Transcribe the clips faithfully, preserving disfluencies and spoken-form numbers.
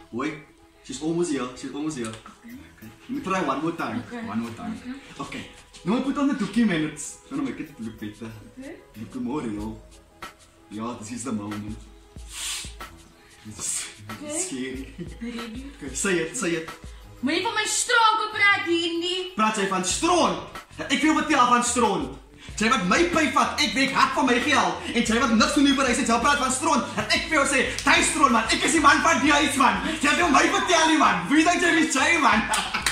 Wait, she's almost here. She's almost here. Okay. Let me try one more time. Okay. One more time. Okay. Now I put on the two minutes. I'm gonna make it look better. Okay. Look more real. Yeah, this is the moment. This is Okay. scary. Ready? Okay, say it, say it. Moenie van my stronke praat hier nie. Praat sy van stroon? Ek wil vertel van stroon. Sy wat my pay vat, ek weet hard van my geld. En sy wat niks doen nie vir hy sê, sy praat van stroon. En ek wil sê, hy stroon man, ek is die man van die huis man. Sy wil my vertel nie man. Wie dink jy is sy man?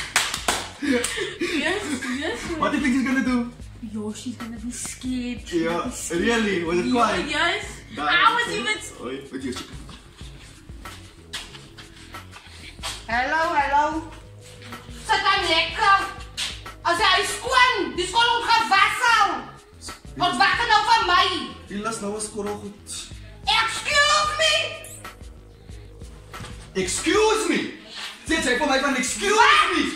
Yes, yes. What do you think she's gonna do? Yo, she's gonna be scared. She's Yeah, gonna be scared. really? Was it Yeah, quiet? yes. That I was is it. even... Oi, wat jy? Hallo, hallo. Sit dan lekker. As hy skoon, die skool moet gewassel. Wat wag nou van my? Die las nou is korrel goed. Excuse me. Excuse me. Sê sy vir my van excuse Wat? me.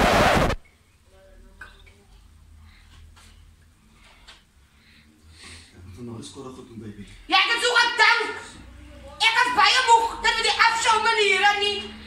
Nou is korrel goed, baby. Ja, ek het so gedink. Ek is baie moeg dat we die afshow maniere nie.